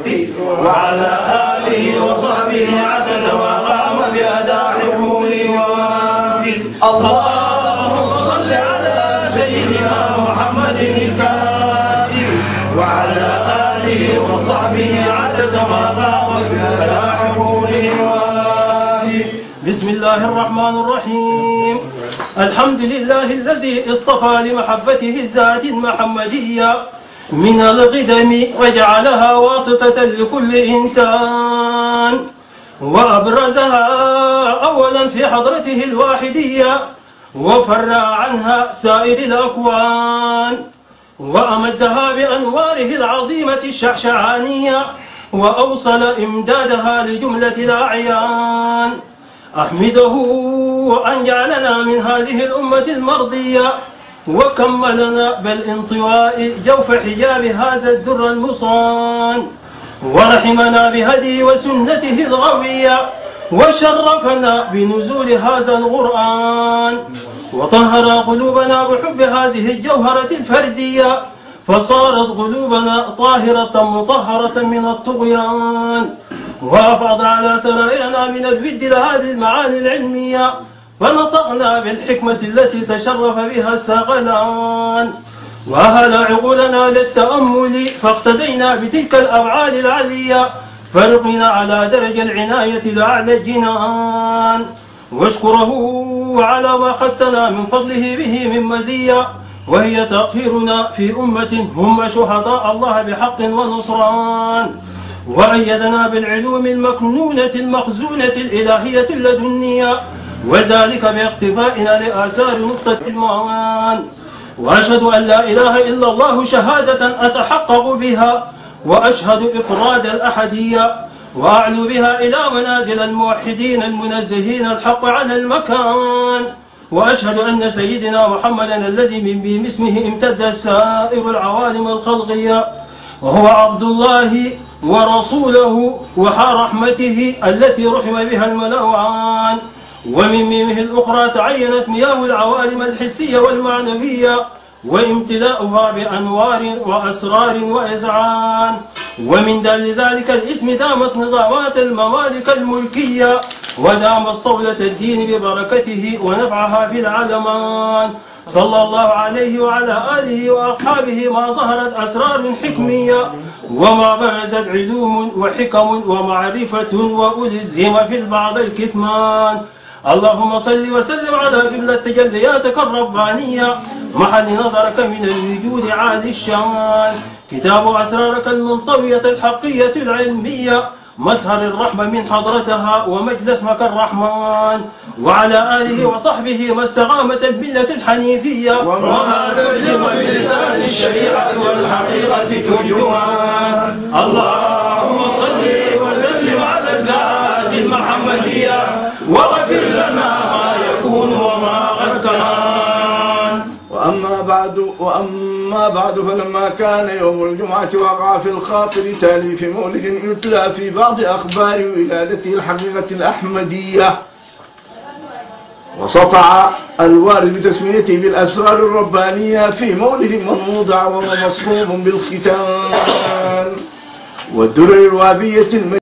وعلى آله وصحبه عدد وقام بأداء حقوقه ووافه. اللهم صل على سيدنا محمد الكافي وعلى آله وصحبه عدد وقام بأداء حقوقه ووافه. بسم الله الرحمن الرحيم. الحمد لله الذي اصطفى لمحبته الذات المحمدية من القدم وجعلها واسطة لكل إنسان، وأبرزها أولا في حضرته الواحدية وفرع عنها سائر الأكوان، وأمدها بأنواره العظيمة الشعشعانية وأوصل إمدادها لجملة الأعيان. أحمده أن جعلنا من هذه الأمة المرضية وكملنا بالانطواء جوف حجاب هذا الدر المصان، ورحمنا بهدي وسنته الغوية وشرفنا بنزول هذا القرآن، وطهر قلوبنا بحب هذه الجوهرة الفردية فصارت قلوبنا طاهرة مطهرة من الطغيان، وأفاض على سرائرنا من الود لهذه المعاني العلمية فنطقنا بالحكمة التي تشرف بها الثقلان، وأهل عقولنا للتأمل فاقتدينا بتلك الأبعاد العلية فرقنا على درج العناية لأعلى الجنان، واشكره على ما خصنا من فضله به من مزية وهي تأخيرنا في أمة هم شهداء الله بحق ونصران، وأيدنا بالعلوم المكنونة المخزونة الإلهية اللدنية وذلك باقتفائنا لآثار نقطة المعان. وأشهد أن لا إله إلا الله شهادة أتحقق بها، وأشهد إفراد الأحدية وأعلو بها إلى منازل الموحدين المنزهين الحق عن المكان، وأشهد أن سيدنا محمدا الذي من بهم اسمه امتد سائر العوالم الخلقية وهو عبد الله ورسوله وحرحمته التي رحم بها الملوعان، ومن ميمه الأخرى تعينت مياه العوالم الحسية والمعنوية وامتلاؤها بأنوار وأسرار وإذعان، ومن دل ذلك الاسم دامت نظامات الممالك الملكية ودامت صولة الدين ببركته ونفعها في العالمان. صلى الله عليه وعلى آله وأصحابه ما ظهرت أسرار حكمية وما برزت علوم وحكم ومعرفة وألزم في البعض الكتمان. اللهم صل وسلم على قبلة تجلياتك الربانية محل نظرك من الوجود عالي الشان، كتاب أسرارك المنطوية الحقية العلمية مظهر الرحمة من حضرتها ومجد اسمك الرحمن، وعلى آله وصحبه ما استقامت الملة الحنيفية وما ترجم بلسان الشريعة والحقيقة ترجمان. اللهم صل وسلم على الذات المحمدية واغفر لنا ما يكون وما قد كان. وأما بعد فلما كان يوم الجمعة وقع في الخاطر تأليف مولد يتلى في بعض أخبار ولادته الحقيقة الأحمدية، وسطع الوارد بتسميته بالأسرار الربانية في مولد منوضع وهو مصحوب بالختان والدرر الوابية